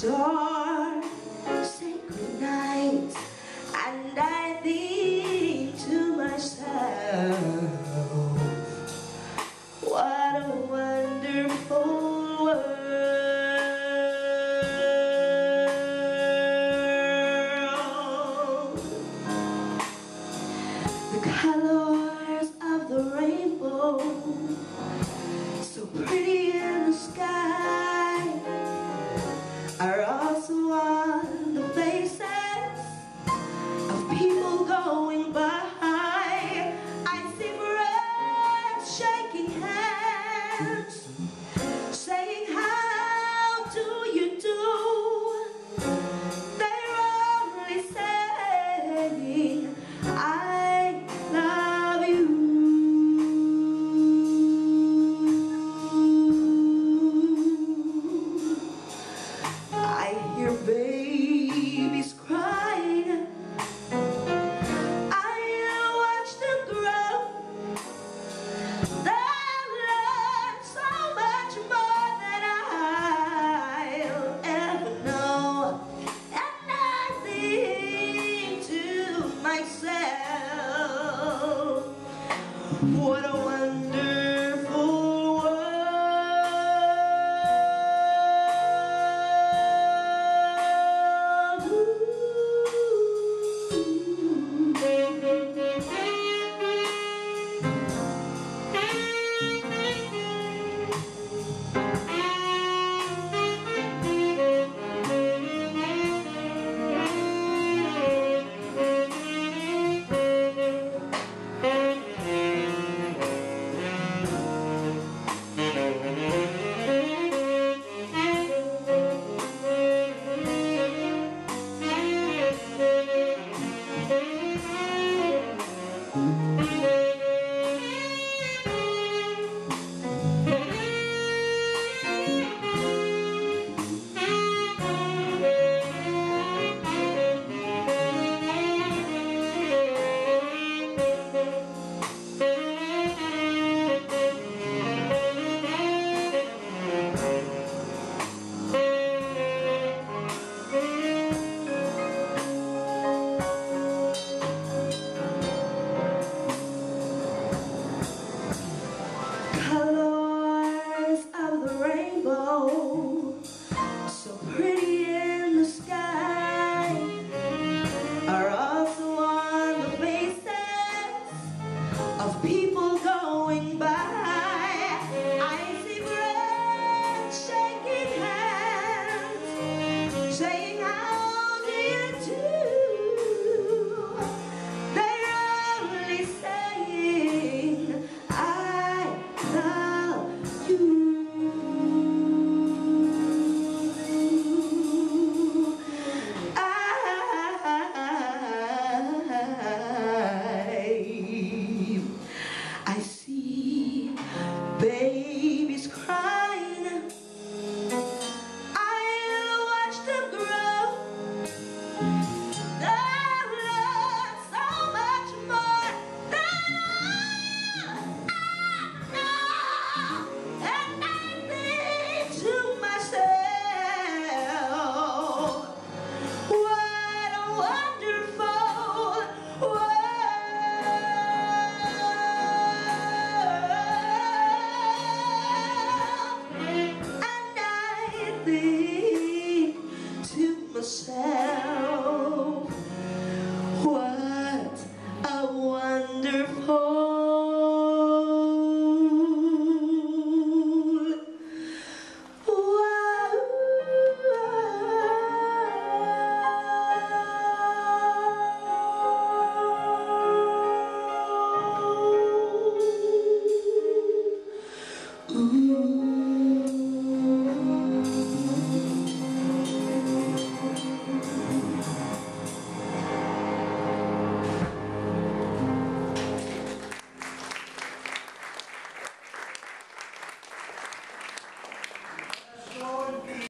dark, sacred night, and I think to myself, what a wonderful world. The colors of the rainbow, so pretty in the sky, are also on the faces of people going by. I see friends shaking hands, saying, how do you do? They're only saying, I love you. I hear babies crying, I watch them grow. They'll learn so much more than I'll ever know. And I think to myself, what a wonderful colors of the rainbow, so pretty